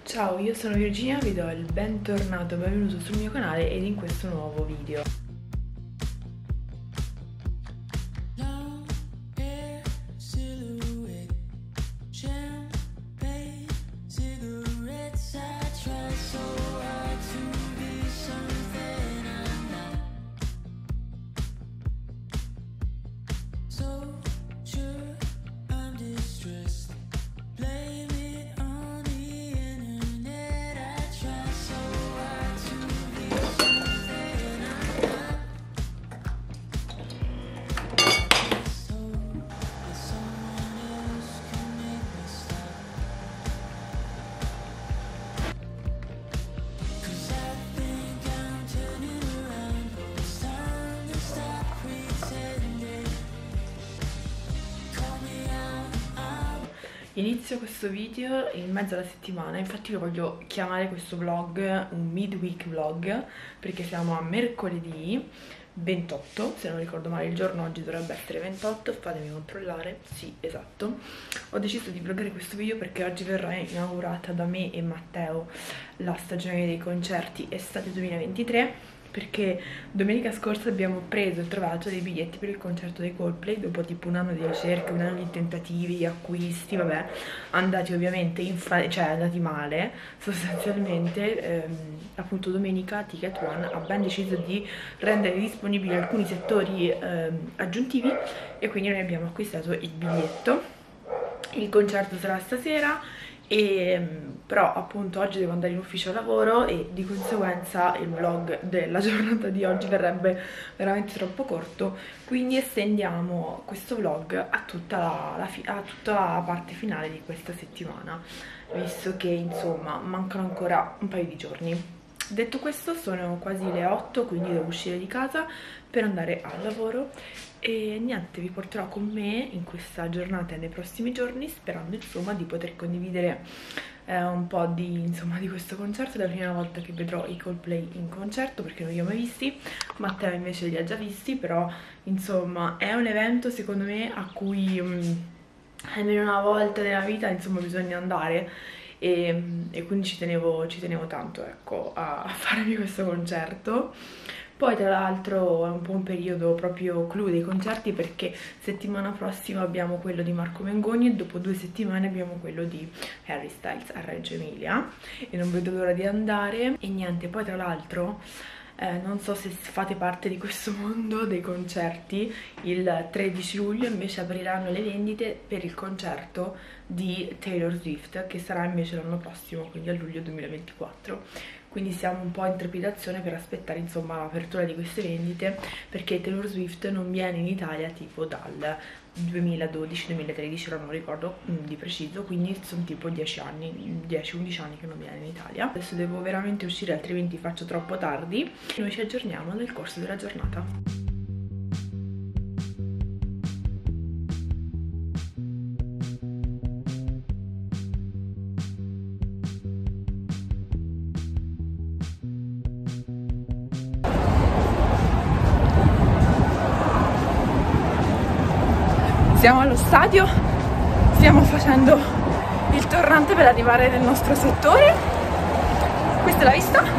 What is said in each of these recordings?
Ciao, io sono Virginia, vi do il bentornato, benvenuto sul mio canale ed in questo nuovo video. Inizio questo video in mezzo alla settimana, infatti io voglio chiamare questo vlog un midweek vlog perché siamo a mercoledì 28, se non ricordo male il giorno oggi dovrebbe essere 28, fatemi controllare, sì esatto. Ho deciso di vloggare questo video perché oggi verrà inaugurata da me e Matteo la stagione dei concerti estate 2023, perché domenica scorsa abbiamo preso e trovato dei biglietti per il concerto dei Coldplay dopo tipo un anno di ricerca, un anno di tentativi, di acquisti, vabbè, andati ovviamente andati male sostanzialmente. Appunto domenica Ticket One ha ben deciso di rendere disponibili alcuni settori aggiuntivi e quindi noi abbiamo acquistato il biglietto. Il concerto sarà stasera però appunto oggi devo andare in ufficio a lavoro e di conseguenza il vlog della giornata di oggi verrebbe veramente troppo corto, quindi estendiamo questo vlog a tutta la parte finale di questa settimana, visto che insomma mancano ancora un paio di giorni. Detto questo, sono quasi le 8, quindi devo uscire di casa per andare al lavoro e niente, vi porterò con me in questa giornata e nei prossimi giorni, sperando insomma di poter condividere un po' di questo concerto. È la prima volta che vedrò i Coldplay in concerto perché non li ho mai visti, Matteo invece li ha già visti, però insomma è un evento secondo me a cui almeno una volta nella vita insomma bisogna andare. E quindi ci tenevo tanto, ecco, a farmi questo concerto. Poi tra l'altro è un po' un periodo proprio clou dei concerti perché settimana prossima abbiamo quello di Marco Mengoni e dopo 2 settimane abbiamo quello di Harry Styles a Reggio Emilia e non vedo l'ora di andare. E niente, poi tra l'altro non so se fate parte di questo mondo dei concerti, il 13 luglio invece apriranno le vendite per il concerto di Taylor Swift che sarà invece l'anno prossimo, quindi a luglio 2024. Quindi siamo un po' in trepidazione per aspettare insomma l'apertura di queste vendite, perché Taylor Swift non viene in Italia tipo dal 2012-2013, ora non ricordo di preciso, quindi sono tipo 10-11 anni che non viene in Italia. Adesso devo veramente uscire, altrimenti faccio troppo tardi. Noi ci aggiorniamo nel corso della giornata. Siamo allo stadio, stiamo facendo il tornante per arrivare nel nostro settore. Questa è la vista.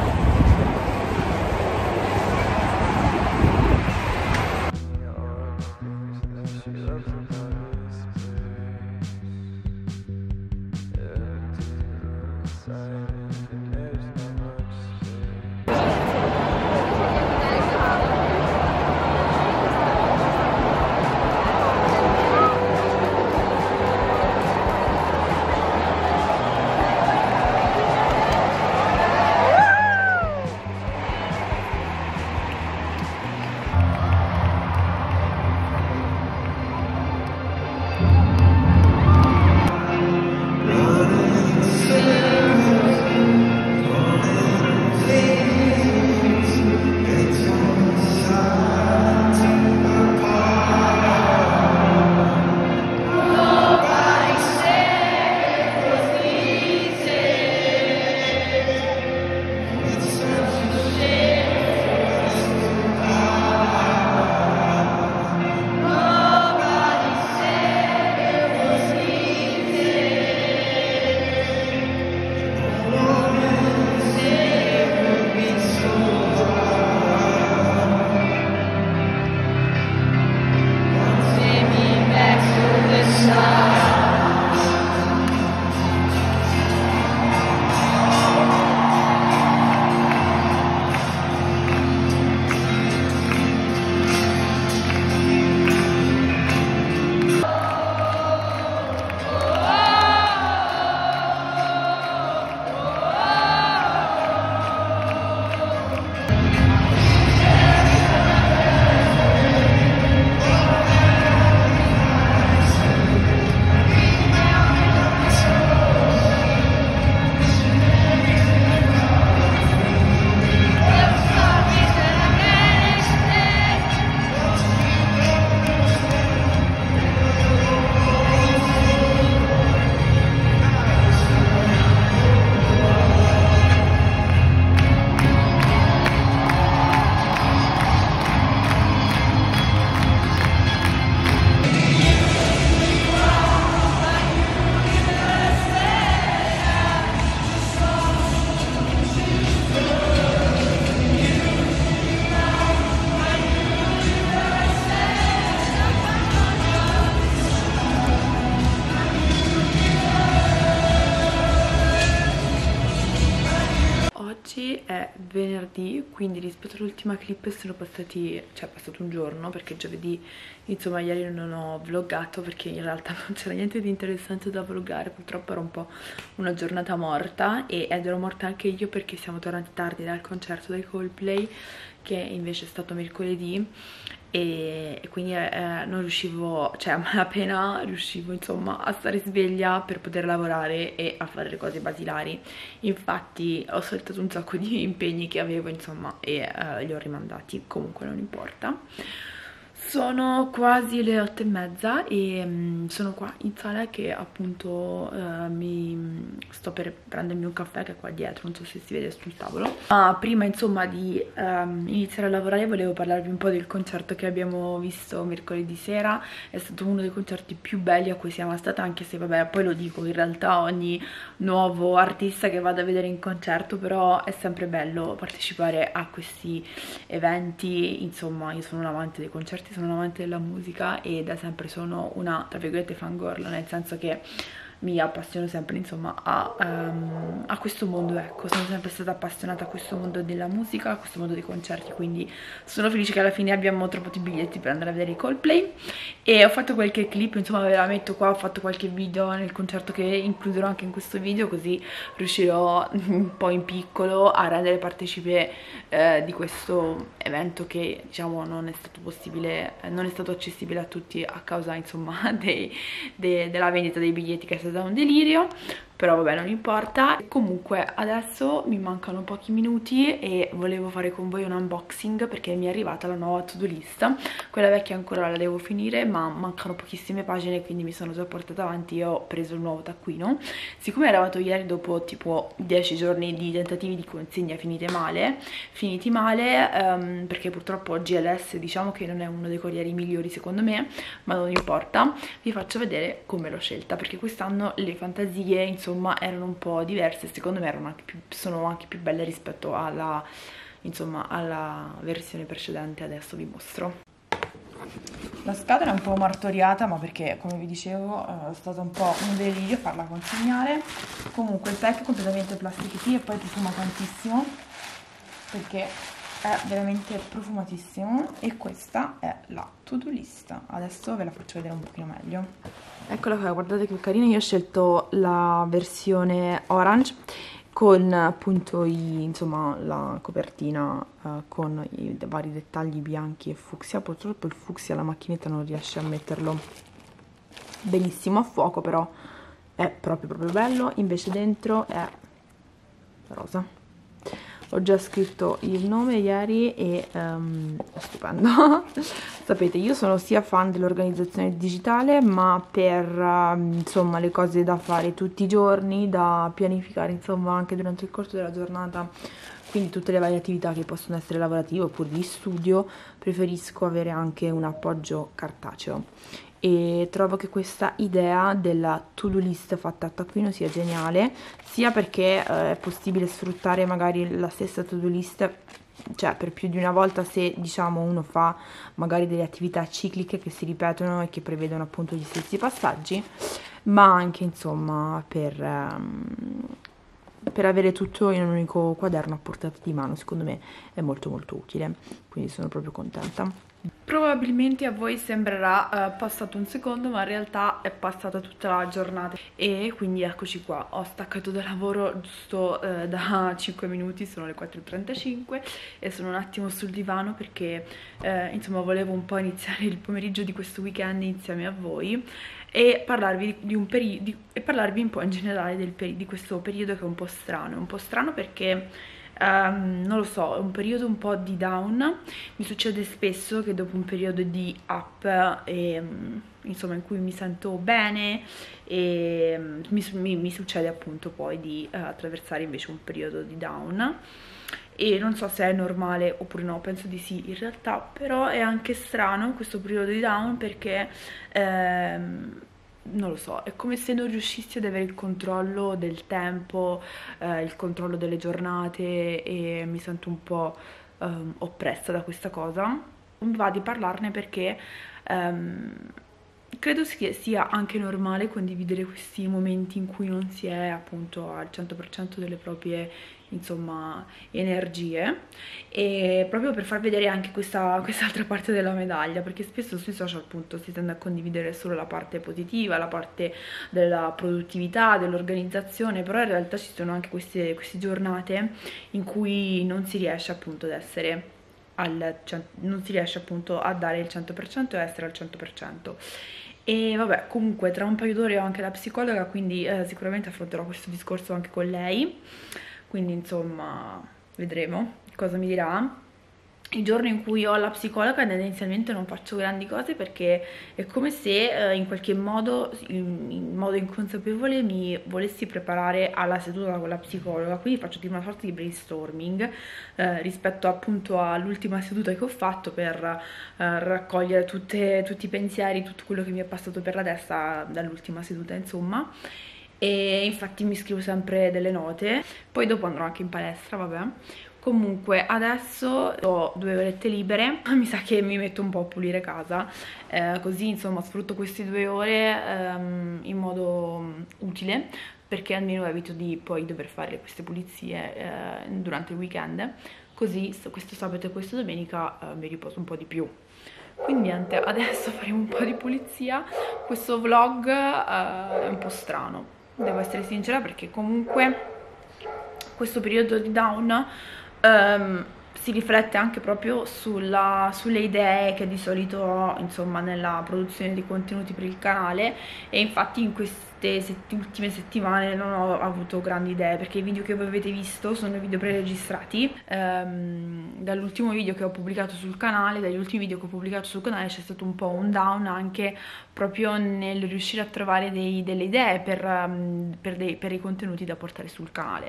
oggi è venerdì, quindi rispetto all'ultima clip sono passati, cioè è passato un giorno, perché giovedì, insomma ieri non ho vloggato perché in realtà non c'era niente di interessante da vloggare, purtroppo era un po' una giornata morta ed ero morta anche io perché siamo tornati tardi dal concerto dei Coldplay, che invece è stato mercoledì, e quindi non riuscivo, cioè a malapena riuscivo insomma a stare sveglia per poter lavorare e a fare le cose basilari. Infatti ho saltato un sacco di impegni che avevo insomma e li ho rimandati, comunque non importa. Sono quasi le 8:30 e sono qua in sala che appunto sto per prendermi un caffè che è qua dietro, non so se si vede sul tavolo. Ma prima insomma di iniziare a lavorare volevo parlarvi un po' del concerto che abbiamo visto mercoledì sera. È stato uno dei concerti più belli a cui siamo stati, anche se vabbè poi lo dico, in realtà ogni nuovo artista che vado a vedere in concerto, però è sempre bello partecipare a questi eventi. Insomma io sono un amante dei concerti, sono un amante della musica e da sempre sono una, tra virgolette, fangirl, nel senso che mi appassiono sempre insomma a questo mondo, ecco, sono sempre stata appassionata a questo mondo della musica, a questo mondo dei concerti, quindi sono felice che alla fine abbiamo trovati i biglietti per andare a vedere i Coldplay. E ho fatto qualche clip, insomma ve la metto qua, ho fatto qualche video nel concerto che includerò anche in questo video, così riuscirò un po' in piccolo a rendere partecipe di questo evento che diciamo non è stato possibile, non è stato accessibile a tutti a causa insomma della vendita dei biglietti, che è stato un delirio, però vabbè non importa. Comunque adesso mi mancano pochi minuti e volevo fare con voi un unboxing perché mi è arrivata la nuova to-do list. Quella vecchia ancora la devo finire, ma mancano pochissime pagine, quindi mi sono già portata avanti e ho preso il nuovo taccuino. Siccome era arrivato ieri dopo tipo 10 giorni di tentativi di consegna finiti male, perché purtroppo GLS diciamo che non è uno dei corrieri migliori secondo me, ma non importa, vi faccio vedere come l'ho scelta, perché quest'anno le fantasie insomma erano un po' diverse, secondo me sono anche più belle rispetto alla, insomma, alla versione precedente. Adesso vi mostro. La scatola è un po' martoriata, ma perché come vi dicevo è stato un po' un delirio farla consegnare. Comunque il pack è completamente plastichino e poi profuma tantissimo perché è veramente profumatissimo, e questa è la to-do list. Adesso ve la faccio vedere un pochino meglio. Eccola qua, guardate che carina. Io ho scelto la versione orange con appunto insomma la copertina con i vari dettagli bianchi e fucsia. Purtroppo il fucsia la macchinetta non riesce a metterlo benissimo a fuoco, però è proprio bello. Invece dentro è rosa. Ho già scritto il nome ieri e è stupendo. Sapete, io sono sia fan dell'organizzazione digitale, ma per insomma le cose da fare tutti i giorni, da pianificare insomma anche durante il corso della giornata, quindi tutte le varie attività che possono essere lavorative oppure di studio, preferisco avere anche un appoggio cartaceo. E trovo che questa idea della to-do list fatta a taccuino sia geniale, sia perché è possibile sfruttare magari la stessa to-do list, cioè per più di una volta, se diciamo uno fa magari delle attività cicliche che si ripetono e che prevedono appunto gli stessi passaggi, ma anche insomma per avere tutto in un unico quaderno a portata di mano. Secondo me è molto utile, quindi sono proprio contenta. Probabilmente a voi sembrerà passato un secondo, ma in realtà è passata tutta la giornata. E quindi eccoci qua, ho staccato da lavoro giusto da 5 minuti, sono le 4:35 e sono un attimo sul divano perché insomma volevo un po' iniziare il pomeriggio di questo weekend insieme a voi e parlarvi parlarvi un po' in generale di questo periodo che è un po' strano perché non lo so, è un periodo un po' di down. Mi succede spesso che dopo un periodo di up insomma in cui mi sento bene e mi succede appunto poi di attraversare invece un periodo di down, e non so se è normale oppure no, penso di sì in realtà, però è anche strano questo periodo di down perché non lo so, è come se non riuscissi ad avere il controllo del tempo, il controllo delle giornate, e mi sento un po' oppressa da questa cosa. Non mi va di parlarne perché credo sia anche normale condividere questi momenti in cui non si è appunto al 100% delle proprie, insomma, energie, e proprio per far vedere anche quest'altra parte della medaglia, perché spesso sui social appunto si tende a condividere solo la parte positiva, la parte della produttività, dell'organizzazione, però in realtà ci sono anche queste giornate in cui non si riesce appunto ad essere non si riesce appunto a dare il 100% e a essere al 100%. E vabbè, comunque tra un paio d'ore ho anche la psicologa, quindi sicuramente affronterò questo discorso anche con lei, quindi insomma vedremo cosa mi dirà. Il giorno in cui ho la psicologa tendenzialmente non faccio grandi cose, perché è come se in qualche modo, in modo inconsapevole, mi volessi preparare alla seduta con la psicologa, quindi faccio tipo una sorta di brainstorming rispetto appunto all'ultima seduta che ho fatto, per raccogliere tutti i pensieri, tutto quello che mi è passato per la testa dall'ultima seduta, insomma. E infatti mi scrivo sempre delle note, poi dopo andrò anche in palestra, vabbè. Comunque adesso ho 2 orette libere, mi sa che mi metto un po' a pulire casa, così insomma sfrutto queste 2 ore in modo utile, perché almeno evito di poi dover fare queste pulizie durante il weekend, così questo sabato e questa domenica mi riposo un po' di più. Quindi niente, adesso faremo un po' di pulizia. Questo vlog è un po' strano, devo essere sincera, perché comunque questo periodo di down si riflette anche proprio sulle idee che di solito ho, insomma, nella produzione di contenuti per il canale, e infatti in queste ultime settimane non ho avuto grandi idee, perché i video che voi avete visto sono video preregistrati. Dall'ultimo video che ho pubblicato sul canale, dagli ultimi video che ho pubblicato sul canale c'è stato un po' un down anche proprio nel riuscire a trovare delle idee per i contenuti da portare sul canale,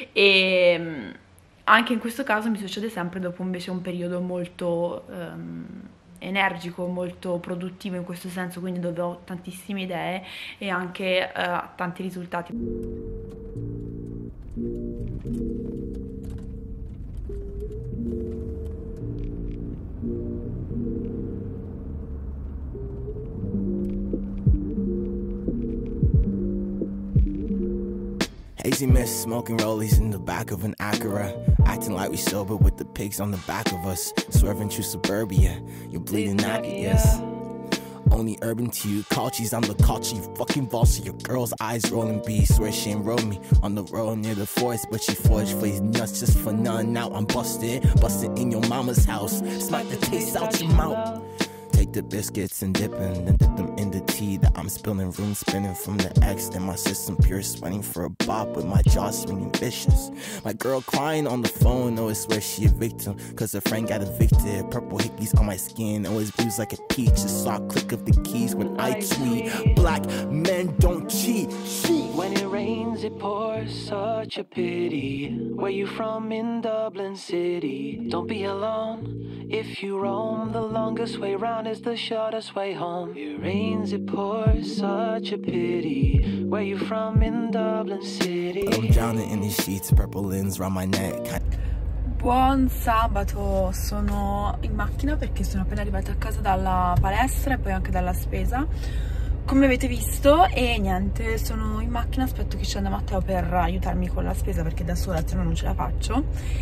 e anche in questo caso mi succede sempre dopo invece un periodo molto energico, molto produttivo in questo senso, quindi dove ho tantissime idee e anche tanti risultati. Hazy mist, smoking rollies in the back of an Acura. Acting like we sober with the pigs on the back of us. Swerving through suburbia, you're bleeding obvious. Only urban to you, cultures, I'm the culture, you fucking boss. Your girl's eyes rolling B, swear she ain't rolled me on the road near the forest, but she forged for these nuts just for none. Now I'm busted in your mama's house. Smack the taste out your mouth. Take the biscuits and dip them, then dip them in the tea that I'm spilling, room spinning from the X in my system, pure sweating for a bop with my jaw swinging vicious. My girl crying on the phone, always swear she a victim, cause her friend got evicted. Purple hickeys on my skin, always bruised like a peach. Just saw a click of the keys when I tweet. Black men don't cheat. When it rains it pours, such a pity. Where you from in Dublin City? Don't be alone if you roam. The longest way round is the shortest way home. It rains it pours, such a pity. Where you from in Dublin City? I'm drowning in these sheets, purple lens round my neck. Buon sabato, sono in macchina perché sono appena arrivata a casa dalla palestra e poi anche dalla spesa, come avete visto, e niente, sono in macchina, aspetto che scenda Matteo per aiutarmi con la spesa perché da sola se no non ce la faccio,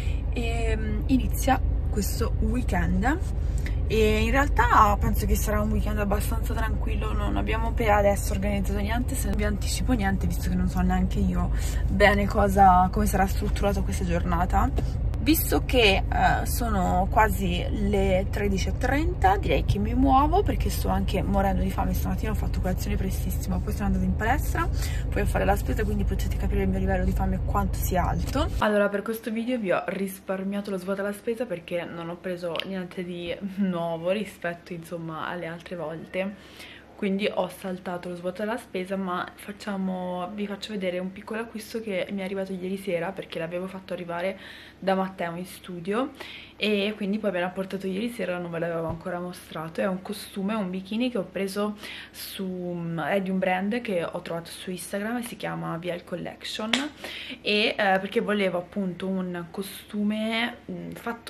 e inizia questo weekend. E in realtà penso che sarà un weekend abbastanza tranquillo, non abbiamo per adesso organizzato niente, se non vi anticipo niente visto che non so neanche io bene come sarà strutturata questa giornata. Visto che sono quasi le 13:30, direi che mi muovo perché sto anche morendo di fame. Stamattina ho fatto colazione prestissima, poi sono andata in palestra, poi a fare la spesa, quindi potete capire il mio livello di fame quanto sia alto. Allora, per questo video vi ho risparmiato lo svuota la spesa perché non ho preso niente di nuovo rispetto, insomma, alle altre volte. Quindi ho saltato lo svuoto della spesa, ma vi faccio vedere un piccolo acquisto che mi è arrivato ieri sera, perché l'avevo fatto arrivare da Matteo in studio e quindi poi me l'ha portato ieri sera, non ve l'avevo ancora mostrato. È un costume, un bikini che ho preso è di un brand che ho trovato su Instagram e si chiama VL Collection, e perché volevo appunto un costume fatto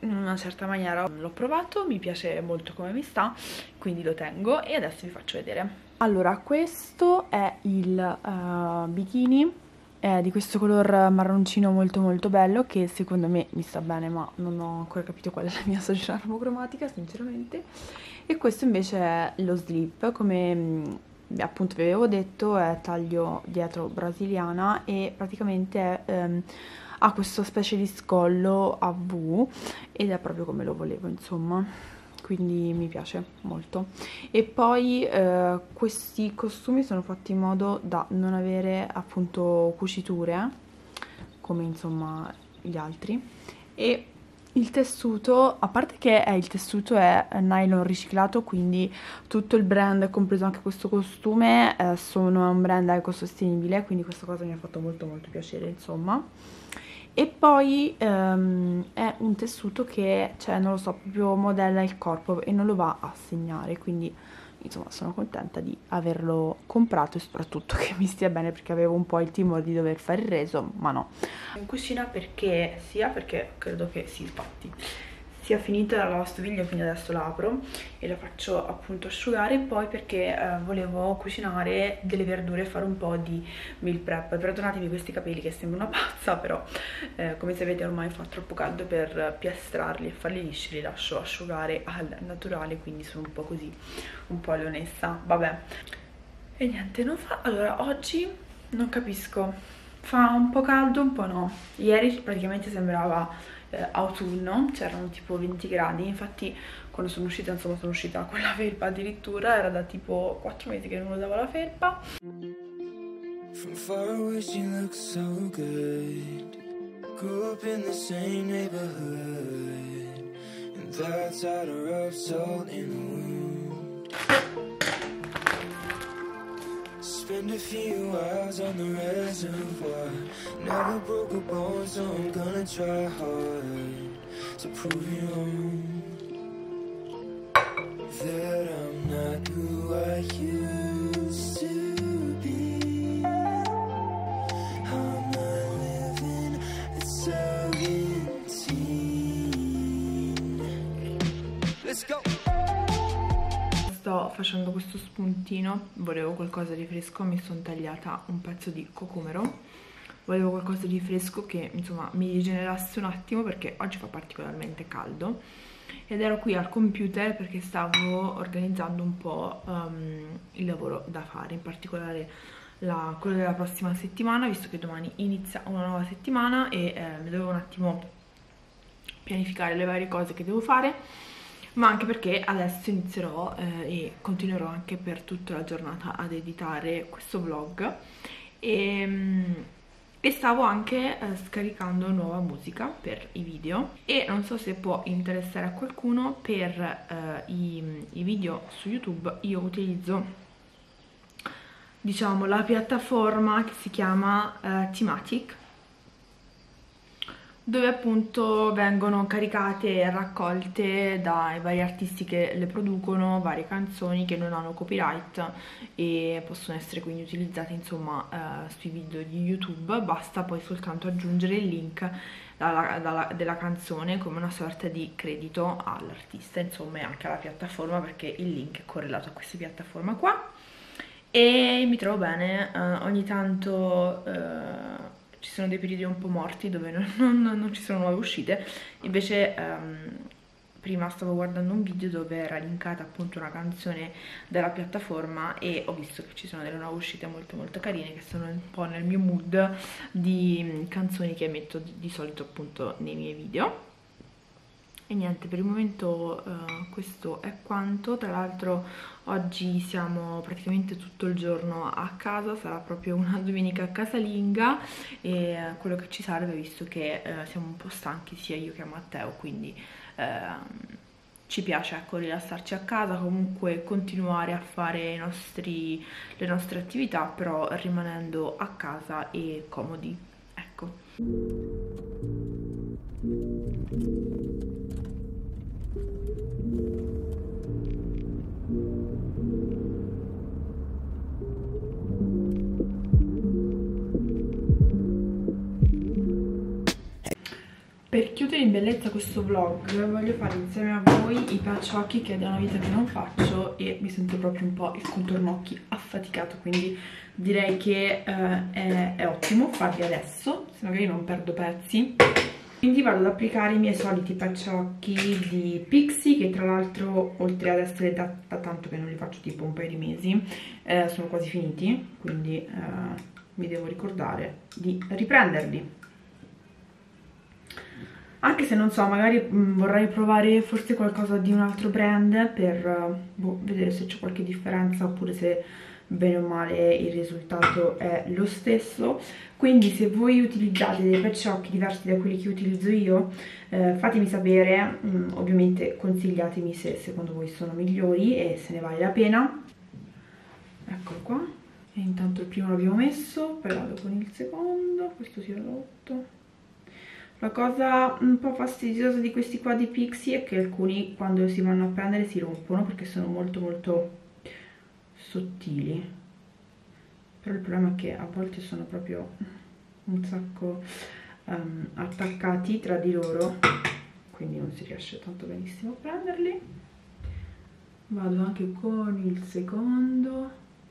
in una certa maniera. L'ho provato, mi piace molto come mi sta, quindi lo tengo e adesso vi faccio vedere. Allora, questo è il bikini, è di questo color marroncino molto molto bello, che secondo me mi sta bene, ma non ho ancora capito qual è la mia stagione armocromatica, sinceramente. E questo invece è lo slip, come appunto vi avevo detto, è taglio dietro brasiliana e praticamente ha questa specie di scollo a V ed è proprio come lo volevo, insomma. Quindi mi piace molto. E poi questi costumi sono fatti in modo da non avere appunto cuciture come insomma gli altri, e il tessuto, a parte che il tessuto è nylon riciclato, quindi tutto il brand, compreso anche questo costume, sono un brand ecosostenibile, quindi questa cosa mi ha fatto molto molto piacere, insomma. E poi è un tessuto che, cioè, non lo so, proprio modella il corpo e non lo va a segnare, quindi insomma sono contenta di averlo comprato e soprattutto che mi stia bene, perché avevo un po' il timore di dover fare il reso, ma no. In cucina perché credo che si sbatti. Sia finita la lavastoviglie, quindi adesso la apro e la faccio appunto asciugare. Poi perché volevo cucinare delle verdure e fare un po' di meal prep. Perdonatemi questi capelli che sembra una pazza, però come sapete ormai fa troppo caldo per piastrarli e farli lisci, li lascio asciugare al naturale, quindi sono un po' così, un po' leonessa, vabbè. E niente, non fa... Allora, oggi non capisco, fa un po' caldo, un po' no. Ieri praticamente sembrava autunno, c'erano tipo 20 gradi, infatti quando sono uscita, insomma sono uscita con la felpa addirittura, era da tipo 4 mesi che non usavo la felpa. From far away she looks so good. Grew up in the same neighborhood, and that's how to rub salt in the wound. Spend a few hours on the reservoir. Never broke a bone, so I'm gonna try hard to prove you wrong. That I'm not who I used to be. I'm not living at 17. Let's go. Sto facendo questo spuntino, volevo qualcosa di fresco, mi sono tagliata un pezzo di cocomero, volevo qualcosa di fresco che insomma mi rigenerasse un attimo perché oggi fa particolarmente caldo, ed ero qui al computer perché stavo organizzando un po' il lavoro da fare, in particolare quello della prossima settimana, visto che domani inizia una nuova settimana e mi dovevo un attimo pianificare le varie cose che devo fare, ma anche perché adesso inizierò e continuerò anche per tutta la giornata ad editare questo vlog e stavo anche scaricando nuova musica per i video, e non so se può interessare a qualcuno. Per i video su YouTube io utilizzo, diciamo, la piattaforma che si chiama Thematic, dove appunto vengono caricate e raccolte dai vari artisti che le producono, varie canzoni che non hanno copyright e possono essere quindi utilizzate insomma sui video di YouTube. Basta poi soltanto aggiungere il link della canzone come una sorta di credito all'artista, insomma, e anche alla piattaforma, perché il link è correlato a questa piattaforma qua. E mi trovo bene, ogni tanto ci sono dei periodi un po' morti dove non ci sono nuove uscite. Invece prima stavo guardando un video dove era linkata appunto una canzone della piattaforma e ho visto che ci sono delle nuove uscite molto molto carine, che sono un po' nel mio mood di canzoni che metto di solito appunto nei miei video. E niente, per il momento questo è quanto. Tra l'altro oggi siamo praticamente tutto il giorno a casa, sarà proprio una domenica casalinga, e quello che ci serve, visto che siamo un po' stanchi sia io che Matteo, quindi ci piace, ecco, rilassarci a casa, comunque continuare a fare le nostre attività, però rimanendo a casa e comodi, ecco. Per chiudere in bellezza questo vlog voglio fare insieme a voi i patch occhi, che è da una vita che non faccio e mi sento proprio un po' il contorno occhi affaticato, quindi direi che è ottimo farli adesso, se magari non perdo pezzi. Quindi vado ad applicare i miei soliti patch occhi di Pixi, che tra l'altro, oltre ad essere da tanto che non li faccio, tipo un paio di mesi, sono quasi finiti, quindi mi devo ricordare di riprenderli. Anche se non so, magari vorrei provare forse qualcosa di un altro brand per vedere se c'è qualche differenza, oppure se bene o male il risultato è lo stesso. Quindi se voi utilizzate dei patch occhi diversi da quelli che utilizzo io, fatemi sapere, ovviamente consigliatemi se secondo voi sono migliori e se ne vale la pena. Eccolo qua, e intanto il primo l'abbiamo messo, poi vado con il secondo, questo si è rotto. La cosa un po' fastidiosa di questi qua di Pixi è che alcuni, quando si vanno a prendere, si rompono perché sono molto molto sottili, però il problema è che a volte sono proprio un sacco attaccati tra di loro, quindi non si riesce tanto benissimo a prenderli. Vado anche con il secondo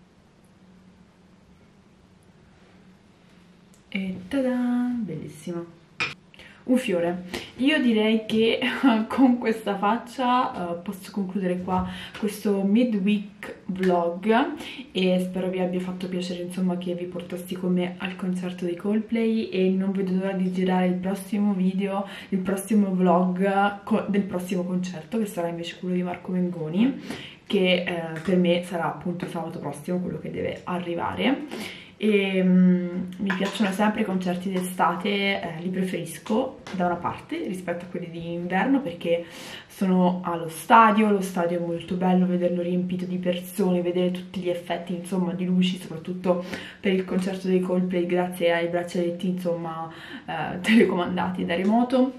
e tada, bellissimo, un fiore. Io direi che con questa faccia posso concludere qua questo midweek vlog e spero vi abbia fatto piacere, insomma, che vi portassi con me al concerto dei Coldplay, e non vedo l'ora di girare il prossimo video, il prossimo vlog del prossimo concerto, che sarà invece quello di Marco Mengoni, che per me sarà appunto sabato prossimo, quello che deve arrivare. E mi piacciono sempre i concerti d'estate, li preferisco da una parte rispetto a quelli di inverno, perché sono allo stadio, lo stadio è molto bello, vederlo riempito di persone, vedere tutti gli effetti, insomma, di luci, soprattutto per il concerto dei Coldplay grazie ai braccialetti, insomma, telecomandati da remoto.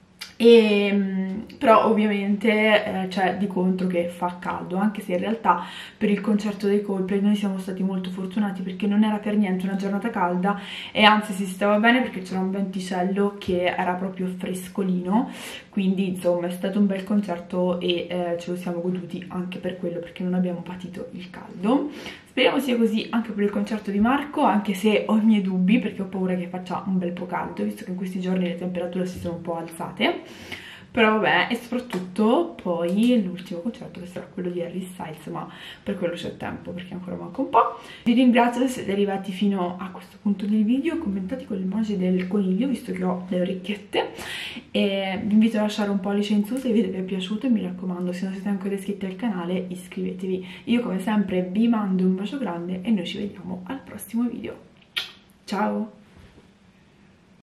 Però ovviamente c'è di contro che fa caldo, anche se in realtà per il concerto dei Coldplay noi siamo stati molto fortunati, perché non era per niente una giornata calda e anzi si stava bene, perché c'era un venticello che era proprio frescolino, quindi insomma è stato un bel concerto e ce lo siamo goduti anche per quello, perché non abbiamo patito il caldo. Speriamo sia così anche per il concerto di Marco, anche se ho i miei dubbi, perché ho paura che faccia un bel po' caldo, visto che in questi giorni le temperature si sono un po' alzate. Però vabbè, e soprattutto poi l'ultimo concerto, che sarà quello di Harry Styles, ma per quello c'è tempo, perché ancora manca un po'. Vi ringrazio se siete arrivati fino a questo punto del video, commentate con l'emoji del coniglio, visto che ho le orecchiette, e vi invito a lasciare un pollice in su se il video vi è piaciuto, e mi raccomando, se non siete ancora iscritti al canale, iscrivetevi. Io come sempre vi mando un bacio grande e noi ci vediamo al prossimo video. Ciao!